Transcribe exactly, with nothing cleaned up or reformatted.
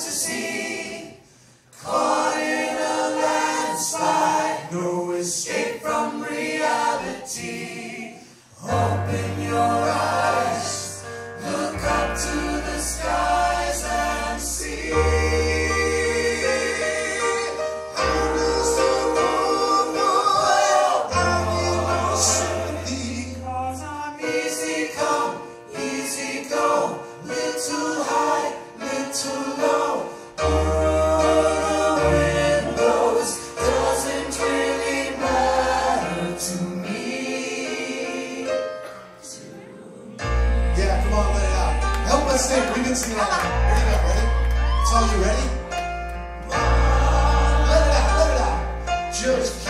sea, caught in a landslide, no escape from reality. Open your eyes, look up to the skies and see. Who knows the wrong will bring you sympathy? 'Cause I'm easy come, easy go, little high, little low. Oh, the wind blows, doesn't really matter to me. Yeah, come on, let it out. Help us sing. We've been singing all night. Here you go. Ready? It's all you ready? Let it out. Let it out. Just